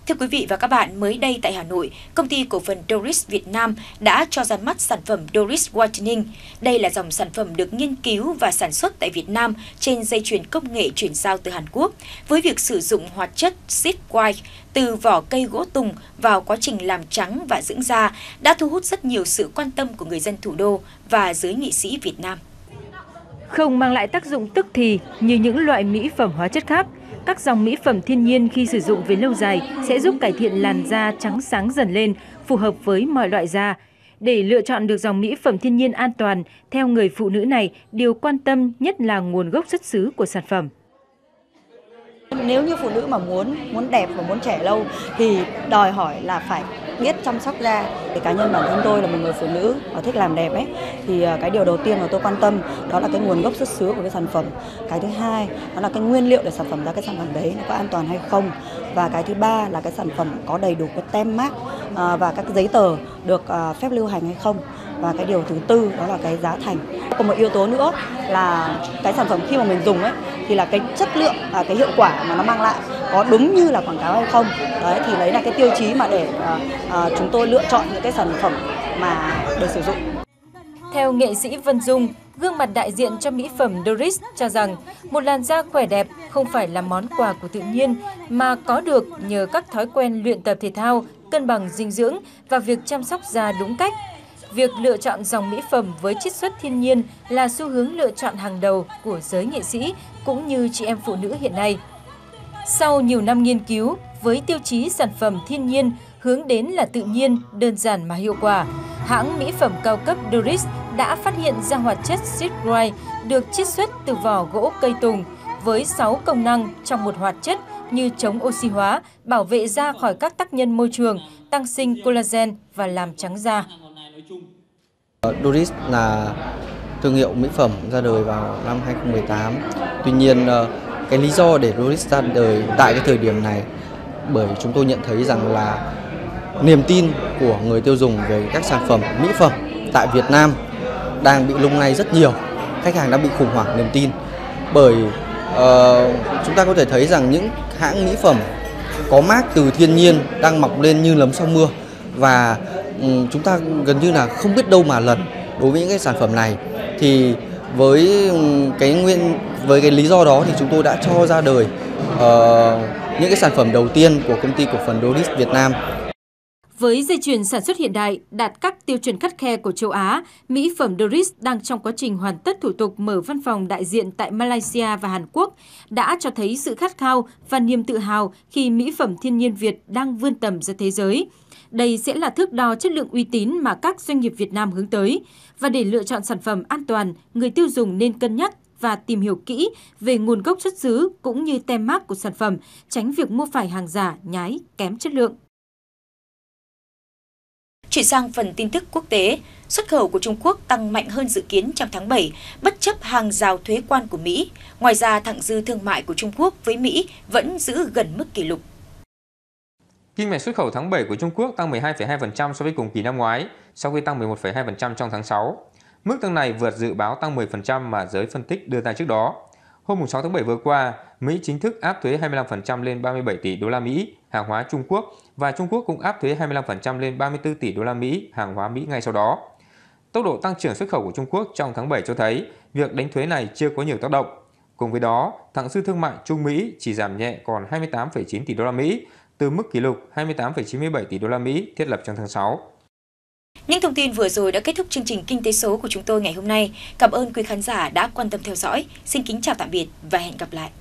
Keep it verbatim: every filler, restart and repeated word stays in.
Thưa quý vị và các bạn, mới đây tại Hà Nội, công ty cổ phần Doris Việt Nam đã cho ra mắt sản phẩm Doris Whitening. Đây là dòng sản phẩm được nghiên cứu và sản xuất tại Việt Nam trên dây chuyền công nghệ chuyển giao từ Hàn Quốc, với việc sử dụng hoạt chất Seed White từ vỏ cây gỗ tùng vào quá trình làm trắng và dưỡng da đã thu hút rất nhiều sự quan tâm của người dân thủ đô và giới nghệ sĩ Việt Nam. Không mang lại tác dụng tức thì như những loại mỹ phẩm hóa chất khác, các dòng mỹ phẩm thiên nhiên khi sử dụng về lâu dài sẽ giúp cải thiện làn da trắng sáng dần lên, phù hợp với mọi loại da. Để lựa chọn được dòng mỹ phẩm thiên nhiên an toàn, theo người phụ nữ này, điều quan tâm nhất là nguồn gốc xuất xứ của sản phẩm. Nếu như phụ nữ mà muốn muốn đẹp và muốn trẻ lâu thì đòi hỏi là phải biết chăm sóc da. Cái cá nhân bản thân tôi là một người phụ nữ và thích làm đẹp ấy, thì cái điều đầu tiên mà tôi quan tâm đó là cái nguồn gốc xuất xứ của cái sản phẩm. Cái thứ hai đó là cái nguyên liệu để sản phẩm ra cái sản phẩm đấy nó có an toàn hay không. Và cái thứ ba là cái sản phẩm có đầy đủ cái tem mác và các giấy tờ được phép lưu hành hay không. Và cái điều thứ tư đó là cái giá thành. Còn một yếu tố nữa là cái sản phẩm khi mà mình dùng ấy thì là cái chất lượng và cái hiệu quả mà nó mang lại có đúng như là quảng cáo hay không. Đấy, thì đấy là cái tiêu chí mà để uh, uh, chúng tôi lựa chọn những cái sản phẩm mà để sử dụng. Theo nghệ sĩ Vân Dung, gương mặt đại diện cho mỹ phẩm Doris cho rằng một làn da khỏe đẹp không phải là món quà của tự nhiên mà có được nhờ các thói quen luyện tập thể thao, cân bằng dinh dưỡng và việc chăm sóc da đúng cách. Việc lựa chọn dòng mỹ phẩm với chiết xuất thiên nhiên là xu hướng lựa chọn hàng đầu của giới nghệ sĩ cũng như chị em phụ nữ hiện nay. Sau nhiều năm nghiên cứu, với tiêu chí sản phẩm thiên nhiên hướng đến là tự nhiên, đơn giản mà hiệu quả, hãng mỹ phẩm cao cấp Doris đã phát hiện ra hoạt chất Seed White được chiết xuất từ vỏ gỗ cây tùng với sáu công năng trong một hoạt chất như chống oxy hóa, bảo vệ da khỏi các tác nhân môi trường, tăng sinh collagen và làm trắng da. Doris là thương hiệu mỹ phẩm ra đời vào năm hai không một tám. Tuy nhiên, cái lý do để Doris ra đời tại cái thời điểm này bởi chúng tôi nhận thấy rằng là niềm tin của người tiêu dùng về các sản phẩm mỹ phẩm tại Việt Nam đang bị lung lay rất nhiều. Khách hàng đã bị khủng hoảng niềm tin bởi uh, chúng ta có thể thấy rằng những hãng mỹ phẩm có mác từ thiên nhiên đang mọc lên như nấm sau mưa và um, chúng ta gần như là không biết đâu mà lần đối với những cái sản phẩm này. Thì với um, cái nguyên với cái lý do đó thì chúng tôi đã cho ra đời uh, những cái sản phẩm đầu tiên của công ty cổ phần Doris Việt Nam. Với dây chuyền sản xuất hiện đại, đạt các tiêu chuẩn khắt khe của châu Á, mỹ phẩm Doris đang trong quá trình hoàn tất thủ tục mở văn phòng đại diện tại Malaysia và Hàn Quốc, đã cho thấy sự khát khao và niềm tự hào khi mỹ phẩm thiên nhiên Việt đang vươn tầm ra thế giới. Đây sẽ là thước đo chất lượng uy tín mà các doanh nghiệp Việt Nam hướng tới. Và để lựa chọn sản phẩm an toàn, người tiêu dùng nên cân nhắc và tìm hiểu kỹ về nguồn gốc xuất xứ cũng như tem mác của sản phẩm, tránh việc mua phải hàng giả, nhái, kém chất lượng. Chuyển sang phần tin tức quốc tế, xuất khẩu của Trung Quốc tăng mạnh hơn dự kiến trong tháng bảy, bất chấp hàng rào thuế quan của Mỹ. Ngoài ra, thặng dư thương mại của Trung Quốc với Mỹ vẫn giữ gần mức kỷ lục. Kim ngạch xuất khẩu tháng bảy của Trung Quốc tăng mười hai phẩy hai phần trăm so với cùng kỳ năm ngoái, sau khi tăng mười một phẩy hai phần trăm trong tháng sáu. Mức tăng này vượt dự báo tăng mười phần trăm mà giới phân tích đưa ra trước đó. Hôm sáu tháng bảy vừa qua, Mỹ chính thức áp thuế hai mươi lăm phần trăm lên ba mươi bảy tỷ đô la Mỹ hàng hóa Trung Quốc và Trung Quốc cũng áp thuế hai mươi lăm phần trăm lên ba mươi tư tỷ đô la Mỹ hàng hóa Mỹ ngay sau đó. Tốc độ tăng trưởng xuất khẩu của Trung Quốc trong tháng bảy cho thấy việc đánh thuế này chưa có nhiều tác động. Cùng với đó, thặng dư thương mại Trung Mỹ chỉ giảm nhẹ còn hai mươi tám phẩy chín tỷ đô la Mỹ từ mức kỷ lục hai mươi tám phẩy chín mươi bảy tỷ đô la Mỹ thiết lập trong tháng sáu. Những thông tin vừa rồi đã kết thúc chương trình Kinh tế số của chúng tôi ngày hôm nay. Cảm ơn quý khán giả đã quan tâm theo dõi. Xin kính chào tạm biệt và hẹn gặp lại.